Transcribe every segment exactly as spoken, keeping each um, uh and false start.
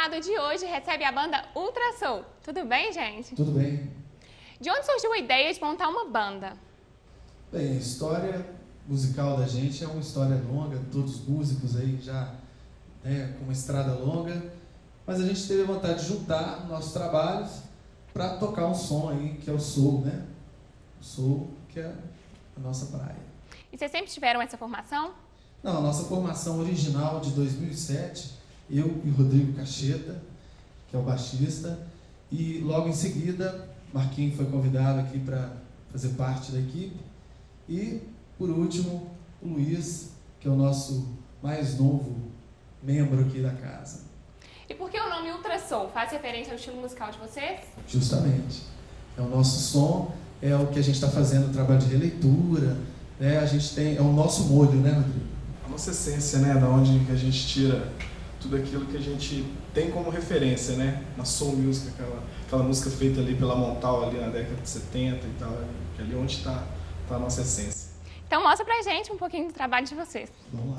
convidado de hoje recebe a banda Ultrassoul. Tudo bem, gente? Tudo bem. De onde surgiu a ideia de montar uma banda? Bem, a história musical da gente é uma história longa, todos os músicos aí já, né, com uma estrada longa, mas a gente teve a vontade de juntar nossos trabalhos para tocar um som aí que é o soul, né? O soul que é a nossa praia. E vocês sempre tiveram essa formação? Não, a nossa formação original de dois mil e sete, eu e Rodrigo Cacheta, que é o baixista, e logo em seguida, Marquinhos foi convidado aqui para fazer parte da equipe, e, por último, o Luiz, que é o nosso mais novo membro aqui da casa. E por que o nome Ultrassoul? Faz referência ao estilo musical de vocês? Justamente. É o nosso som, é o que a gente está fazendo, o trabalho de releitura, né? A gente tem, é o nosso molho, né, Rodrigo? A nossa essência, né, da onde a gente tira tudo aquilo que a gente tem como referência, né, na soul music, aquela, aquela música feita ali pela Montal ali na década de setenta e tal, que ali onde está tá a nossa essência. Então mostra pra gente um pouquinho do trabalho de vocês. Vamos lá.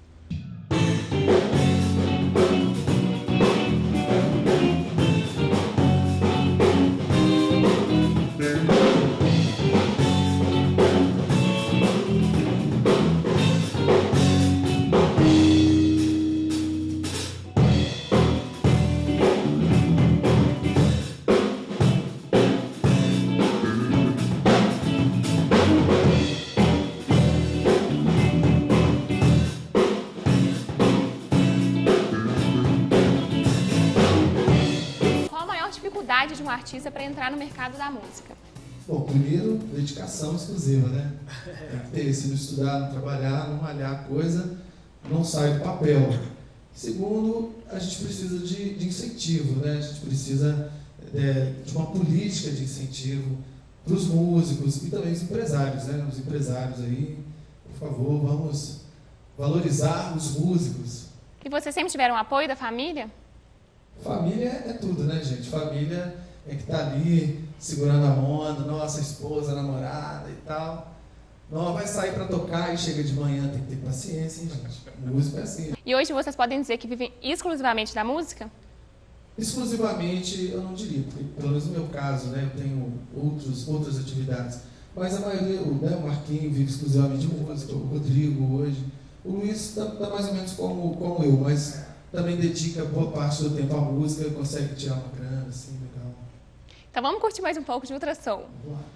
De um artista para entrar no mercado da música? Bom, primeiro, dedicação exclusiva, né? Tem que ter, se não estudar, não trabalhar, não malhar a coisa, não sai do papel. Segundo, a gente precisa de, de incentivo, né? A gente precisa é, de uma política de incentivo para os músicos e também os empresários, né? Os empresários aí, por favor, vamos valorizar os músicos. E vocês sempre tiveram apoio da família? Família é tudo, né, gente? Família é que tá ali segurando a onda, nossa esposa, namorada e tal. Não vai sair para tocar e chega de manhã, tem que ter paciência, hein, gente? Música é assim. E hoje vocês podem dizer que vivem exclusivamente da música? Exclusivamente, eu não diria, porque pelo menos no meu caso, né, eu tenho outros, outras atividades. Mas a maioria, né, o Marquinhos vive exclusivamente de música, o Rodrigo hoje. O Luiz tá, tá mais ou menos como, como eu, mas também dedica boa parte do tempo à música e consegue tirar uma grana, assim, legal. Então vamos curtir mais um pouco de Ultrassoul. Vamos lá.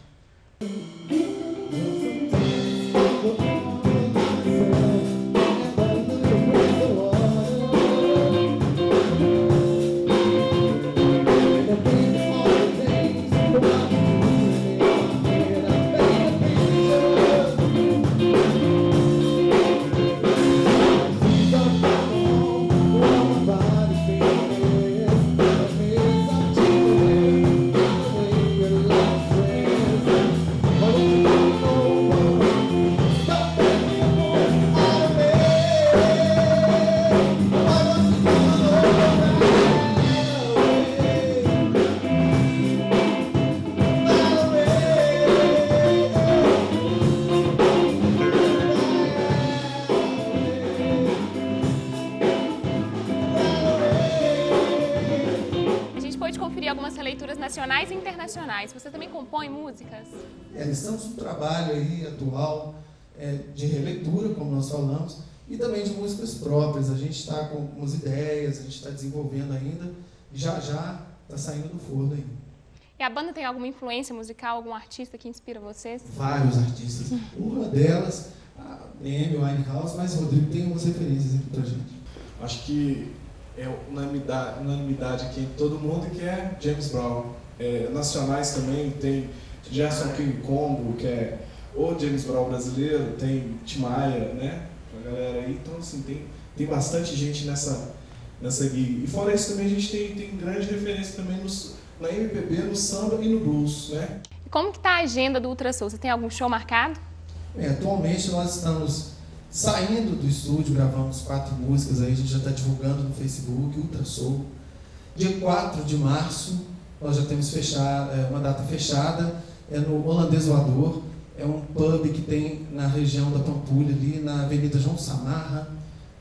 Algumas releituras nacionais e internacionais. Você também compõe músicas? É, estamos no trabalho aí atual é, de releitura, como nós falamos, e também de músicas próprias. A gente está com algumas ideias, a gente está desenvolvendo ainda, e já já está saindo do forno aí. E a banda tem alguma influência musical, algum artista que inspira vocês? Vários artistas. Uma delas, a Amy Winehouse, mas o Rodrigo tem umas referências aqui pra gente. Acho que é unanimidade, unanimidade aqui em todo mundo, que é James Brown. É, nacionais também, tem Gerson King Combo, que é o James Brown brasileiro, tem Tim Maia, né, a galera aí. Então, assim, tem, tem bastante gente nessa, nessa gig. E fora isso também a gente tem, tem grande referência também no, na M P B, no samba e no blues, né. E como que está a agenda do Ultrassoul? Você tem algum show marcado? É, atualmente nós estamos saindo do estúdio, gravamos quatro músicas aí, a gente já está divulgando no Facebook, Ultrassoul. Dia quatro de março, nós já temos fechado, é, uma data fechada, é no Holandês Voador, é um pub que tem na região da Pampulha, ali na Avenida João Samarra,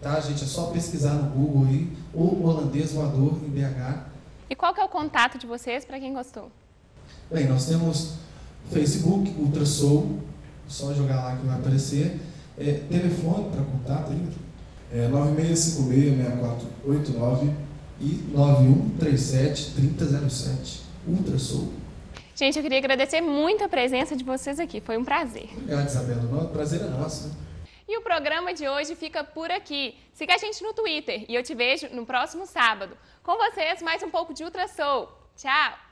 Tá, gente? É só pesquisar no Google aí, o Holandês Voador em B H. E qual que é o contato de vocês para quem gostou? Bem, nós temos Facebook, Ultrasoul, só jogar lá que vai aparecer. É, telefone para contato, hein? É nove seis cinco seis, seis quatro oito nove e nove um três sete, três zero zero sete. Ultrasoul. Gente, eu queria agradecer muito a presença de vocês aqui, foi um prazer. Obrigado, Isabela. O prazer é nosso. Né? E o programa de hoje fica por aqui. Siga a gente no Twitter e eu te vejo no próximo sábado. Com vocês, mais um pouco de Ultrasoul. Tchau!